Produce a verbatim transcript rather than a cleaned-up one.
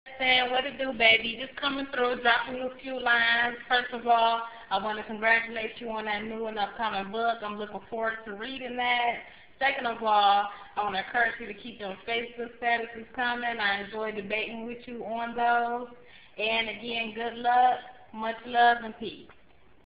Saying what it do, baby. Just coming through, dropping you a few lines. First of all, I want to congratulate you on that new and upcoming book. I'm looking forward to reading that. Second of all, I want to encourage you to keep your Facebook statuses coming. I enjoy debating with you on those. And again, good luck, much love, and peace.